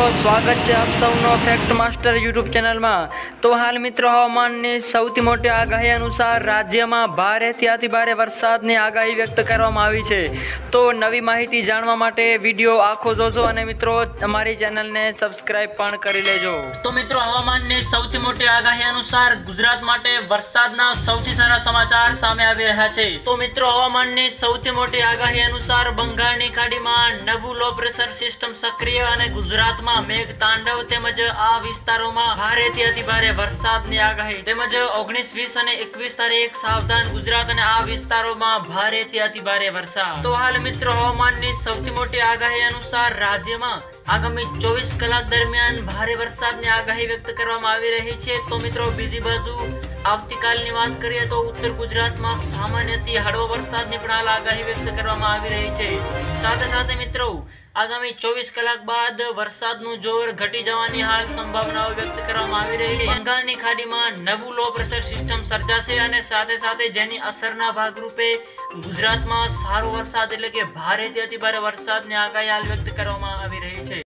સ્વાગત છે આપ સૌનો ફેક્ટ માસ્ટર યુટ્યુબ ચેનલમાં। તો હાલ મિત્રો હવામાનની સૌથી મોટી આગાહી અનુસાર રાજ્યમાં ભારેથી અતિ ભારે વરસાદની આગાહી વ્યક્ત કરવામાં આવી છે। તો નવી માહિતી જાણવા માટે વિડીયો આખો જોજો અને મિત્રો અમારી ચેનલને સબસ્ક્રાઇબ પણ કરી લેજો। તો મિત્રો હવામાનની સૌથી મોટી આગાહી અનુસાર ગુજરાત માટે વરસાદના સૌથી સારા સમાચાર સામે આવી રહ્યા છે। તો મિત્રો હવામાનની સૌથી મોટી આગાહી અનુસાર બંગાળની ખાડીમાં નવું લો પ્રેશર સિસ્ટમ સક્રિય અને ગુજરાતમાં મેઘ તાંડવ તેમજ આ વિસ્તારોમાં ભારેથી અતિ ભારે વરસાદની આગાહી તેમજ 19, 20 અને 21 તારીખ સાવધાન ગુજરાત અને આ વિસ્તારોમાં ભારેથી અતિ ભારે વરસાદ। તો હાલ મિત્રો હવામાનની સૌથી મોટી આગાહી અનુસાર રાજ્યમાં આગામી 24 કલાક દરમિયાન ભારે વરસાદની આગાહી વ્યક્ત કરવામાં આવી રહી છે। તો મિત્રો બીજી બાજુ આવતીકાલની વાત કરીએ તો ઉત્તર ગુજરાતમાં સામાન્યથી હળવો વરસાદની પણ હાલ આગાહી વ્યક્ત કરવામાં આવી રહી છે। સાથે સાથે મિત્રો આગામી 24 કલાક બાદ વરસાદનું જોર ઘટી જવાની હાલ સંભાવનાઓ વ્યક્ત કરવામાં આવી રહી છે। બંગાળની ખાડીમાં નવું લો પ્રેશર સિસ્ટમ સર્જાશે અને સાથે સાથે જેની અસરના ભાગરૂપે ગુજરાતમાં સારો વરસાદ એટલે કે ભારેથી અતિ ભારે વરસાદની આગાહી હાલ વ્યક્ત કરવામાં આવી રહી છે।